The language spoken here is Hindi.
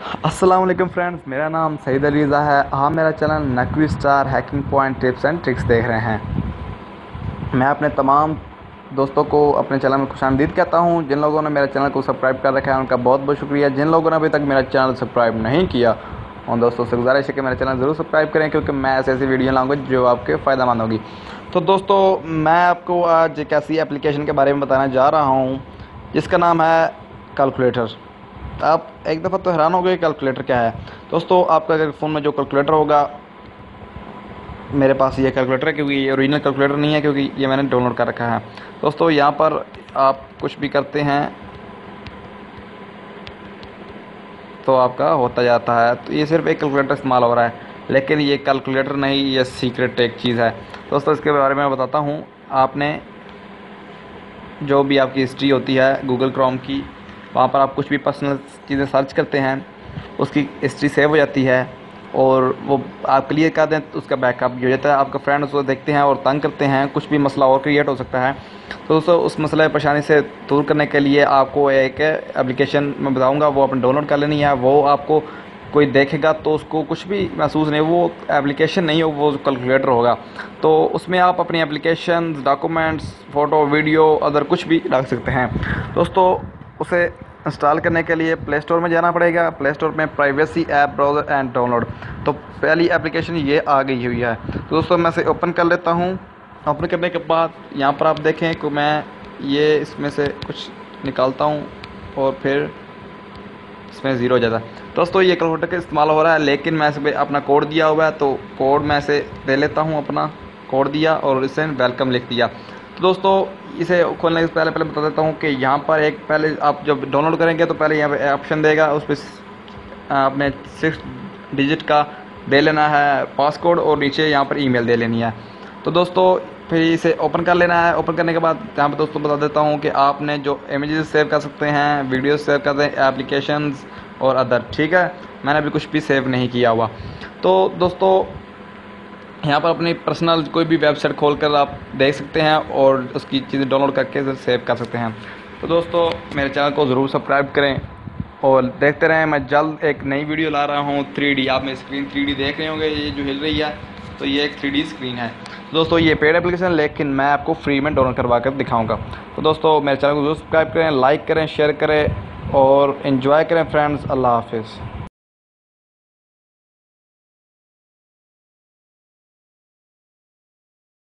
अस्सलाम वालेकुम फ्रेंड्स, मेरा नाम सईद अली रज़ा है। आप मेरा channel Naqvi star hacking point tips and tricks देख रहे हैं। मैं अपने तमाम दोस्तों को अपने चैनल में खुशामदीद कहता हूं। जिन लोगों ने मेरे चैनल को सब्सक्राइब कर रखा है उनका बहुत बहुत शुक्रिया। जिन लोगों ने अभी तक मेरा चैनल सब्सक्राइब नहीं किया उन दोस्तों से गुजारिश है कि मेरा चैनल ज़रूर सब्सक्राइब करें, क्योंकि मैं ऐसी वीडियो लाऊंगा जो आपके फ़ायदेमंद होगी। तो दोस्तों, मैं आपको आज एक ऐसी एप्लीकेशन के बारे में बताने जा रहा हूँ जिसका नाम है कैलकुलेटर। आप एक दफ़ा तो हैरान हो गए कैलकुलेटर क्या है। दोस्तों, आपका अगर फ़ोन में जो कैलकुलेटर होगा, मेरे पास ये कैलकुलेटर है क्योंकि ये ओरिजिनल कैलकुलेटर नहीं है, क्योंकि ये मैंने डाउनलोड कर रखा है। दोस्तों, यहाँ पर आप कुछ भी करते हैं तो आपका होता जाता है। तो ये सिर्फ एक कैलकुलेटर इस्तेमाल हो रहा है, लेकिन ये कैलकुलेटर नहीं, ये सीक्रेट एक चीज़ है। दोस्तों, इसके बारे में मैं बताता हूँ। आपने जो भी आपकी हिस्ट्री होती है गूगल क्रोम की, वहाँ पर आप कुछ भी पर्सनल चीज़ें सर्च करते हैं, उसकी हिस्ट्री सेव हो जाती है और वो आप क्लियर कर दें तो उसका बैकअप भी हो जाता है। आपका फ्रेंड उसको देखते हैं और तंग करते हैं, कुछ भी मसला और क्रिएट हो सकता है। तो दोस्तों, उस मसले परेशानी से दूर करने के लिए आपको एक एप्लीकेशन मैं बताऊँगा, वो आपने डाउनलोड कर लेनी है। वो आपको कोई देखेगा तो उसको कुछ भी महसूस नहीं, वो एप्लीकेशन नहीं हो, वो कैलकुलेटर होगा। तो उसमें आप अपनी application, documents, photo, video, other कुछ भी डाल सकते हैं। दोस्तों, उसे इंस्टॉल करने के लिए प्ले स्टोर में जाना पड़ेगा। प्ले स्टोर में privacy app browser and download, तो पहली एप्लीकेशन ये आ गई हुई है। तो दोस्तों, मैं इसे ओपन कर लेता हूँ। ओपन करने के बाद यहाँ पर आप देखें कि मैं ये इसमें से कुछ निकालता हूँ और फिर इसमें ज़ीरो हो जाता है। दोस्तों, ये कैलकुलेटर का इस्तेमाल हो रहा है, लेकिन मैं इसमें अपना कोड दिया हुआ है, तो कोड मैं इसे दे लेता हूँ। अपना कोड दिया और इसे वेलकम लिख दिया। तो दोस्तों, इसे खोलने से पहले बता देता हूँ कि यहाँ पर एक पहले आप जब डाउनलोड करेंगे तो पहले यहाँ पे ऑप्शन देगा, उस पर आपने 6 डिजिट का दे लेना है पासकोड और नीचे यहाँ पर ईमेल दे लेनी है। तो दोस्तों, फिर इसे ओपन कर लेना है। ओपन करने के बाद यहाँ पर दोस्तों बता देता हूँ कि आपने जो इमेजेस सेव कर सकते हैं, वीडियो सेव कर सकते हैं, एप्लीकेशंस और अदर, ठीक है। मैंने अभी कुछ भी सेव नहीं किया हुआ। तो दोस्तों, यहाँ पर अपनी पर्सनल कोई भी वेबसाइट खोलकर आप देख सकते हैं और उसकी चीज़ें डाउनलोड करके सेव कर सकते हैं। तो दोस्तों, मेरे चैनल को ज़रूर सब्सक्राइब करें और देखते रहें। मैं जल्द एक नई वीडियो ला रहा हूँ 3D। आप मेरी स्क्रीन 3D देख रहे होंगे, ये जो हिल रही है, तो ये एक 3D स्क्रीन है। तो दोस्तों, ये पेड एप्लीकेशन है, लेकिन मैं आपको फ्री में डाउनलोड करवा कर दिखाऊँगा। तो दोस्तों, मेरे चैनल को ज़रूर सब्सक्राइब करें, लाइक करें, शेयर करें और इन्जॉय करें फ्रेंड्स। अल्लाह हाफिज़।